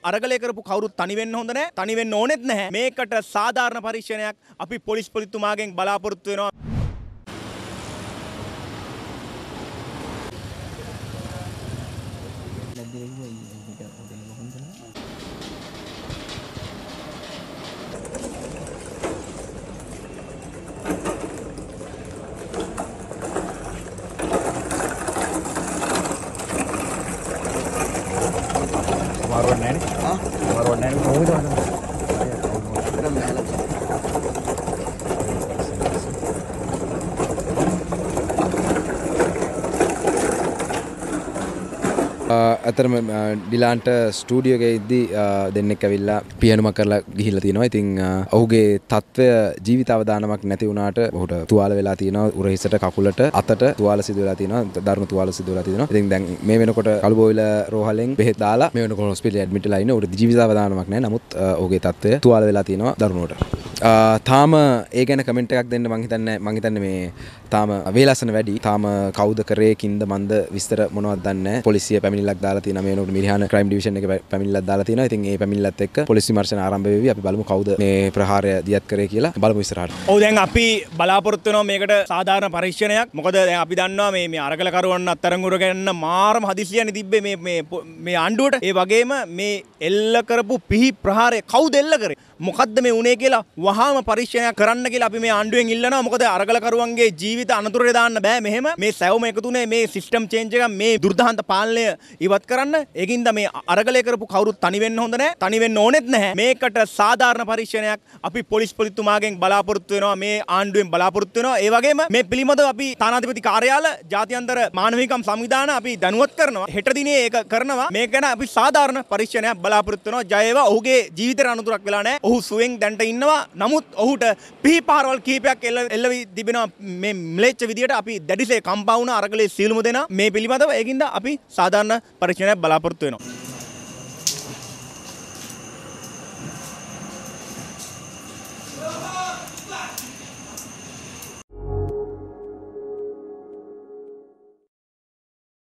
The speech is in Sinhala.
අරගලය කරපු කවුරුත් තනි වෙන්න හොඳ නැහැ. තනි වෙන්න ඕනෙත් නැහැ. මේකට සාධාරණ පරීක්ෂණයක් අපි පොලිස්පතිතුමාගෙන් බලාපොරොත්තු වෙනවා. අතරම ඩිලාන්ට ස්ටුඩියෝ එකේ ඉද්දී දෙන්නෙක් ඇවිල්ලා පියනුමක් කරලා ගිහිල්ලා තියෙනවා. ඉතින් ඔහුගේ තත්ත්වය ජීවිත අවදානමක් නැති වුණාට ඔහුට තුවාල වෙලා තියෙනවා. උරහිසට කකුලට අතට තුවාල සිදු වෙලා තියෙනවා. දරුණු තුවාල සිදු වෙලා තියෙනවා. ඉතින් දැන් මේ වෙනකොට කළුබෝවිල රෝහලෙන් බෙහෙත් දාලා මේ වෙනකොට හොස්පිටලේ ඇඩ්මිට් වෙලා ඉන්නේ. ඔහුට ජීවිත අවදානමක් නැහැ. නමුත් ඔහුගේ තත්ත්වය තුවාල වෙලා තියෙනවා දරුණුවට. තාම ඒ ගැන කමෙන්ට් එකක් දෙන්න මං හිතන්නේ මේ තාම වේලසන වැඩි. තාම කවුද කරේ කින්ද මන්ද විස්තර මොනවද දන්නේ නැහැ. පොලිසිය පැමිණිල්ලක් දාලා තියෙනවා. මේ වෙනකොට මිරිහාන ක්‍රයිම් ඩිවිෂන් එකේ පැමිණිල්ලක් දාලා තියෙනවා. ඉතින් ඒ පැමිණිල්ලත් එක්ක පොලිස් විමර්ශන ආරම්භ වෙවි. අපි බලමු කවුද මේ ප්‍රහාරය දියත් කරේ කියලා. බලමු ඉස්සරහට. ඔව් දැන් අපි බලාපොරොත්තු වෙනවා මේකට සාධාරණ පරීක්ෂණයක්. මොකද දැන් අපි දන්නවා මේ අරගලකරුවන් අත්අඩංගුවට ගන්න මාරම හදිසියනේ තිබ්බේ මේ ආණ්ඩුවට. ඒ වගේම මේ එල්ල කරපු පිහි ප්‍රහාරය කවුද එල්ල කරේ? මොකද්ද මේ උනේ කියලා වහාම පරීක්ෂණයක් කරන්න කියලා අපි මේ ආණ්ඩුවෙන් ඉල්ලනවා. මොකද අරගලකරුවන්ගේ ජීවිත අනතුරේ දාන්න බෑ මෙහෙම. මේ සැවොම එකතුනේ මේ සිස්ටම් චේන්ජ් එක මේ දුර්දාන්ත පාලනය ඉවත් කරන්න. ඒකින්ද මේ අරගලය කරපු කවුරුත් තනි වෙන්න හොඳ නැහැ. තනි වෙන්න ඕනෙත් නැහැ. මේකට සාධාරණ පරීක්ෂණයක් අපි පොලිස්පතිතුමාගෙන් බලාපොරොත්තු වෙනවා. මේ ආණ්ඩුවෙන් බලාපොරොත්තු වෙනවා. ඒ වගේම මේ පිළිබඳව අපි තානාධිපති කාර්යාල ජාත්‍යන්තර මානව හිමිකම් සංවිධාන අපි දැනුවත් කරනවා. හෙට දිනේ ඒක කරනවා. මේක ගැන අපි සාධාරණ පරීක්ෂණයක් බලාපොරොත්තු වෙනවා. ජය වේවා. ඔහුගේ ජීවිතේ අනතුරක් වෙලා නැහැ. ඔහු සුවෙන් දැන්ට ඉන්නවා. නමුත් ඔහුට පිහිපාරවල් කීපයක් එල්ල වී තිබෙනවා. මේ ම්ලේච්ඡ විදියට අපි දැඩිසේ කම්පා වුණා අරගලේ සියලුම දෙනා මේ පිළිබඳව. ඒකින්ද අපි සාධාරණ පරීක්ෂණයක් බලාපොරොත්තු වෙනවා.